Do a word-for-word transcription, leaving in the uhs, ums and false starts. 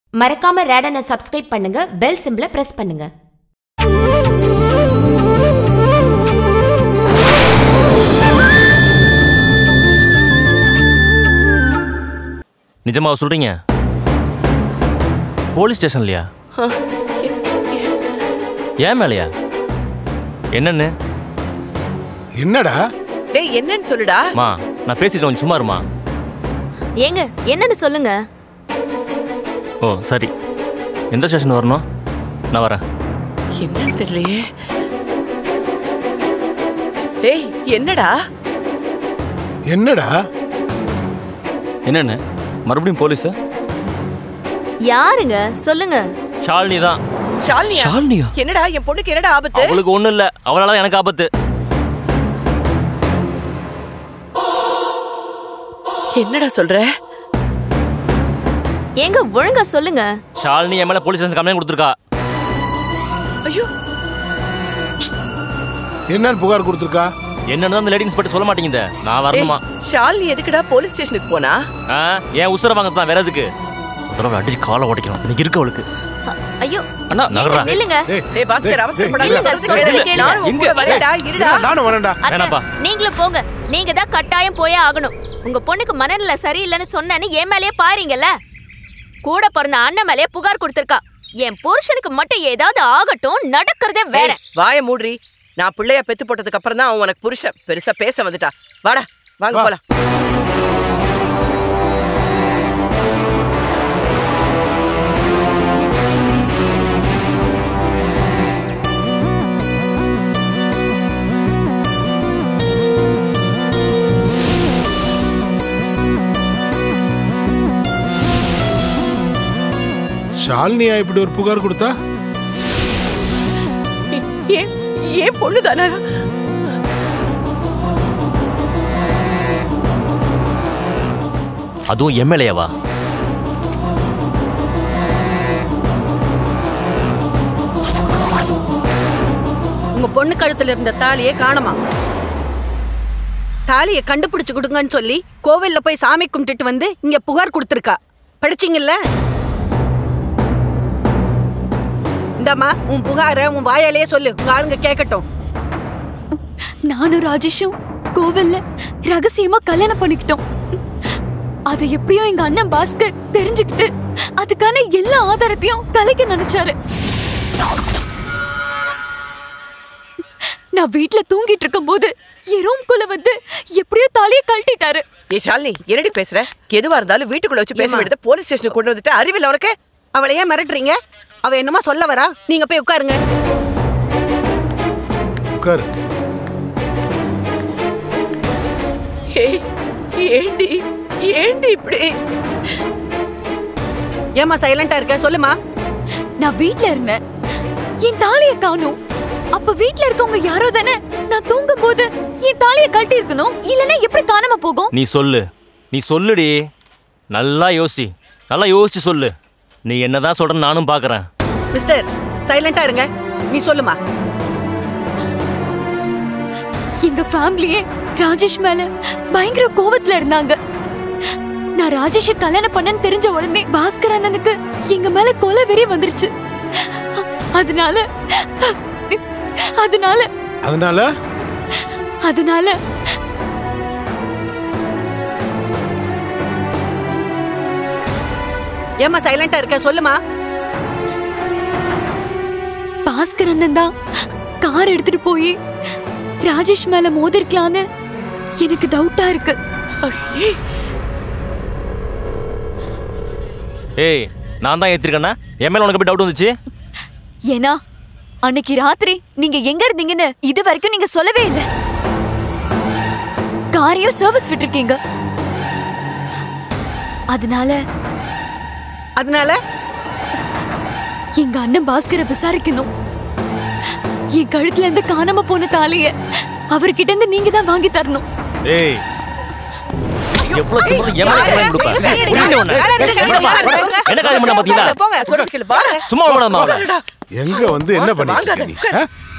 மறக்காம ரேடனை சப்ஸ்கிரைப் பண்ணுங்க, பெல் சிம்பலை பிரஸ் பண்ணுங்க. நிஜமா சொல்றீங்க? போலீஸ் ஸ்டேஷன்லயா? ஏன் மேலையா? என்னன்னு? என்னடா? டேய் என்னன்னு சொல்லுடா. மா நான் பேசிட்டு கொஞ்சம் சும்மா இருமா. ஏங்க என்னன்னு சொல்லுங்க. ஓ சரி, எந்த ஸ்டேஷன் வரணும்? நான் வரேன். என்னன்னு தெரியலையே. டேய் என்னடா? என்னடா? என்னன்னு மறுபடியும் போலீஸ்? யாருங்க சொல்லுங்க. ஷாலினி தான். ஷாலினியா? ஷாலினியா? என்னடா என் பொண்ணுக்கு என்னடா ஆபத்து? அவளுக்கு ஒண்ணும் இல்ல, அவளால எனக்கு ஆபத்து. என்னடா சொல்ற? ஏங்க ஒழுங்கா சொல்லுங்க. ஷாலினி என் மேல போலீஸ் ஸ்டேஷன் கம்ப்ளைண்ட் கொடுத்திருக்கா. ஐயோ என்னன்னு புகார் கொடுத்திருக்கா? என்னன்னு அந்த லேடி இன்ஸ்பெக்டர் சொல்ல மாட்டேங்குது. நான் வரணுமா? ஷாலினி எதுக்குடா போலீஸ் ஸ்டேஷனுக்கு போனா? ஏன் உசுர வாங்க தான், வேற எதுக்கு? தடவை அடிச்சு காலை உடைக்கணும். இன்னைக்கு இருக்கு அவளுக்கு. ஐயோ அண்ணா நகரா. இல்லங்க. டேய் பாஸ்கர் அவசரப்படாத. நானும் உங்க வரேன்டா, இருடா. நானும் வரேன்டா. வேணாப்பா. நீங்களும் போங்க. நீங்க தான் கட்டாயம் போயே ஆகணும். உங்க பொண்ணுக்கு மனநிலை சரியில்லைன்னு சொன்னேன்னு என் மேலேயே பாருங்கல்ல. கூட பிறந்த அண்ணன் மேலேயே புகார் கொடுத்திருக்கா. என் புருஷனுக்கு மட்டும் ஏதாவது ஆகட்டும், நடக்கிறதே வேற. வாய மூடுறி. நான் பிள்ளைய பெத்து போட்டதுக்கு அப்புறம் தான் அவன் உனக்கு புருஷன். பெருசா பேச வந்துட்டா. வாடா வாங்க போலாம். ஷாலினியா இப்படி ஒரு புகார் கொடுத்தா? ஏன் ஏன் பொண்ணு தானே? அதுவும் எம்எல்ஏவா? உங்க பொண்ணு கழுத்துல இருந்த தாலியை காணுமா? தாலியை கண்டுபிடிச்சு கொடுங்கன்னு சொல்லி கோவில்ல போய் சாமி கும்பிட்டுட்டு வந்து இங்க புகார் கொடுத்திருக்கா. படிச்சீங்கல்ல? இந்தம்மா உன் புகார உன் வாயாலேயே சொல்லு, உங்க ஆளுங்க கேட்கட்டும். நானும் ராஜேஷும் கோவில்ல ரகசியமா கல்யாணம் பண்ணிக்கிட்டோம். அது எப்படியோ எங்க அண்ணன் பாஸ்கர் தெரிஞ்சுக்கிட்டு அதுக்கான எல்லா ஆதாரத்தையும் தலைக்கு நினைச்சாரு. நான் வீட்டுல தூங்கிட்டு இருக்கும் போது என் ரூம்குள்ள வந்து எப்படியோ தாலியை கழட்டிட்டாரு. ஏ ஷாலினி என்னடி பேசுற? எதுவா இருந்தாலும் வீட்டுக்குள்ள வச்சு பேச வேண்டியது போலீஸ் ஸ்டேஷனுக்கு கொண்டு வந்துட்டு அறிவில்லை உனக்கு? அவளை ஏன் மிரட்டுறீங்க? அவ என்னமா சொல்ல வரா? நீங்க போய் உட்காருங்க. உட்காரு. ஏண்டி ஏண்டி இப்படி? ஏமா சைலண்டா இருக்க? சொல்லுமா. நான் வீட்ல இருந்தேன், என் தாலியை காணோம். அப்ப வீட்ல இருக்கவங்க யாரோ தானே நான் தூங்கும் போது என் தாலியை கழட்டி இருக்கணும், இல்லன்னா எப்படி காணாம போகும்? நீ சொல்லு, நீ சொல்லுடி. நல்லா யோசி, நல்லா யோசிச்சு சொல்லு. நீ என்னதான் சொல்ற நானும் பாக்குறேன். மிஸ்டர் சைலண்டா இருங்க. நீ சொல்லுமா. எங்க ஃபேமிலியே ராஜேஷ் மேல பயங்கர கோவத்துல இருந்தாங்க. நான் ராஜேஷை கல்யாணம் பண்ணன்னு தெரிஞ்ச உடனே பாஸ்கர் அண்ணனுக்கு எங்க மேல கொலை வெறி வந்துருச்சு. அதனால அதனால அதனால அதனால ஏமா சைலண்டா இருக்க? சொல்லுமா. பாஸ்கர் அண்ணன் தான் கார் எடுத்துட்டு போய் ராஜேஷ் மேல மோதிருக்கலான்னு எனக்கு டவுட்டா இருக்கு. ஏய் நான் தான் ஏத்திருக்கேன்னா என் மேல உனக்கு எப்படி டவுட் வந்துச்சு? ஏன்னா அன்னைக்கு ராத்திரி நீங்க எங்க இருந்தீங்கன்னு இது வரைக்கும் நீங்க சொல்லவே இல்லை. காரையும் சர்வீஸ் விட்டுருக்கீங்க. அதனால அதனால எங்க அண்ணன் பாஸ்கரை விசாரிக்கணும். என் கழுத்துல இருந்து காணாம போன தாலிய அவர்கிட்ட இருந்து நீங்க தான் வாங்கி தரணும். ஏய் எவ்வளவு திமிரு என் மேல கம்ப்ளைண்ட் கொடுப்ப? புரியல உன்னை? என்ன காரியம் பண்ண பாத்தீங்களா? போங்க சொல்லுங்க. சும்மா விடாதமா. எங்க வந்து என்ன பண்ணிட்டு இருக்க நீ?